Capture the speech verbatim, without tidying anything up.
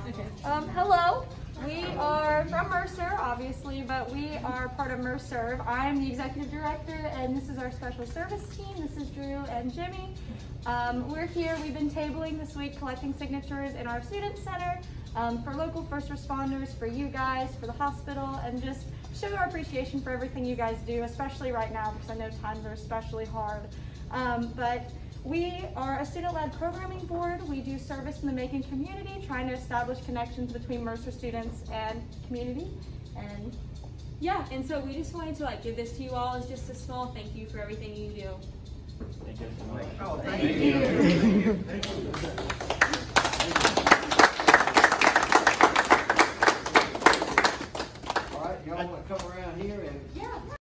Okay. Um, hello. We are from Mercer, obviously, but we are part of Mercer. I'm the executive director, and this is our special service team. This is Drew and Jimmy. Um, we're here. We've been tabling this week, collecting signatures in our student center um, for local first responders, for you guys, for the hospital, and just show our appreciation for everything you guys do, especially right now, because I know times are especially hard. Um, but we are a student-led programming board. We do service in the Macon community, trying to establish connections between Mercer students and community. And yeah, and so we just wanted to like give this to you all as just a small thank you for everything you do. Thank you so much. Oh, thank you. Thank you. Thank you.